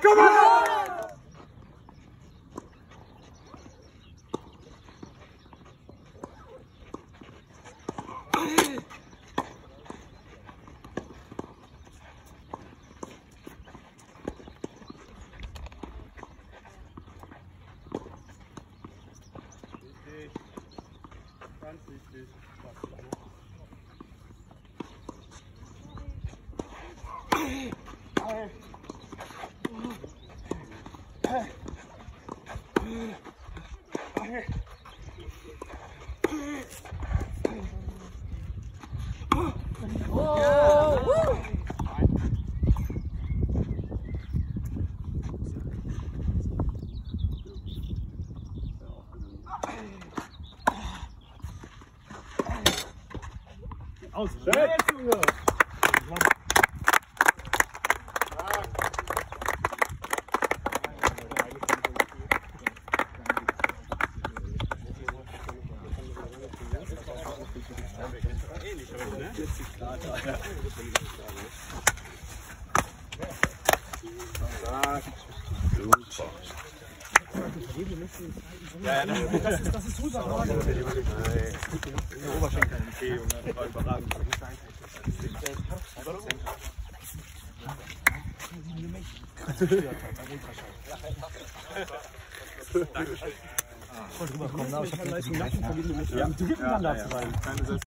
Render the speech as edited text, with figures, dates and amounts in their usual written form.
Komm mal! Ganz wichtig. Aus. Junge! Ja, das ist super. Oberschenkel. Okay, und dann war überragend. Ich wollte rüberkommen, aber ich habe gleich einen Nacken vergeben. Du gibst mir dann das rein.